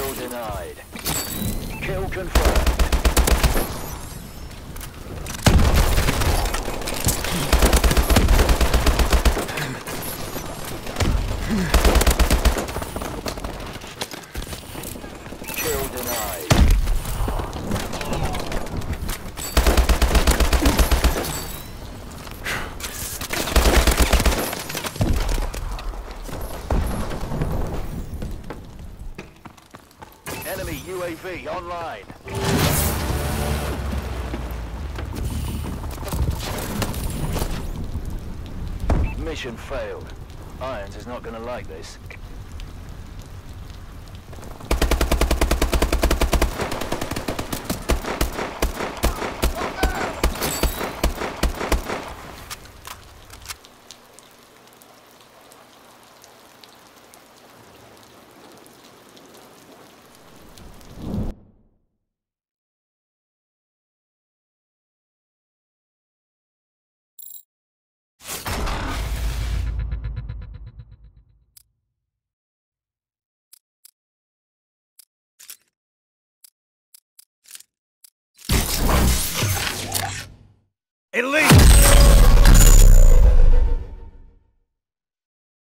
Kill denied. Kill confirmed. Kill denied. Enemy UAV online. Mission failed. Irons is not going to like this. Elite!